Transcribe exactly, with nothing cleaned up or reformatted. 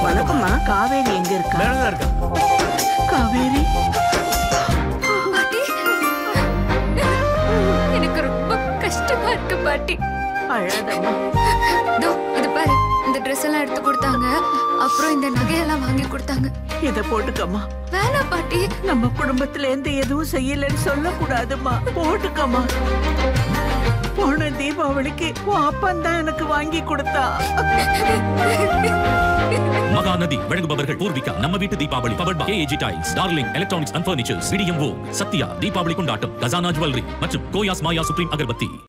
வணக்கம்மா. காவேரி எங்க இருக்கா? மேலதான் இருக்கா. காவேரி பாட்டி, எனக்கு ரொம்ப கஷ்டமா இருக்கு பாட்டி. அழாதம்மா. தோ அது பாரு, இந்த ட்ரெஸ் எல்லாம் எடுத்து கொடுத்தாங்க, அப்புறம் இந்த நகையெல்லாம் வாங்கி கொடுத்தாங்க. இத போட்டுக்கம்மா. வேணாம் பாட்டி. நம்ம குடும்பத்துல எந்த எதுவும் செய்யலன்னு சொல்லக்கூடாதுமா. போட்டுக்கம்மா. போன தீபாவளிக்கு உன் அப்பன் தான் எனக்கு வாங்கி கொடுத்தா. மகாநதி வழங்குபவர்கள் பூர்விகா, நம்ம வீட்டு Deepavali, powered by AG tiles, Darling electronics and furnitures, விடியம் வோ, சத்யா தீபாவளி கொண்டாட்டம், கசானா ஜுவல்லரி மற்றும் கோயாஸ் மாயா சுப்ரீம் அகர்பத்தி.